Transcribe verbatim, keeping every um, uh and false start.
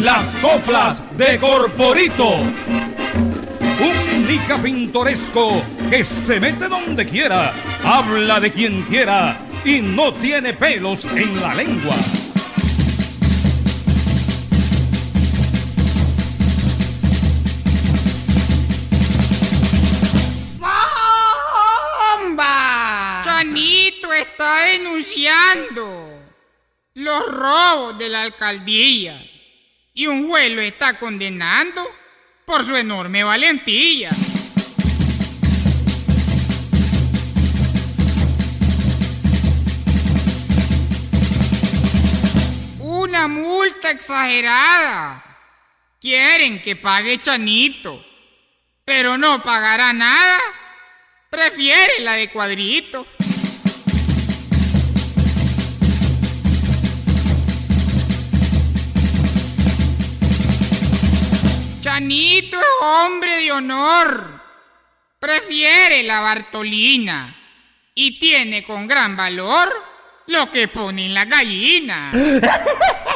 las coplas de Corporito. Un nica pintoresco que se mete donde quiera, habla de quien quiera y no tiene pelos en la lengua. ¡Bomba! Chanito está denunciando los robos de la alcaldía y un juez lo está condenando por su enorme valentía. Una multa exagerada. Quieren que pague Chanito, pero no pagará nada. Prefiere la de Cuadrito. Chanito es hombre de honor, prefiere la Bartolina y tiene con gran valor lo que pone en la gallina.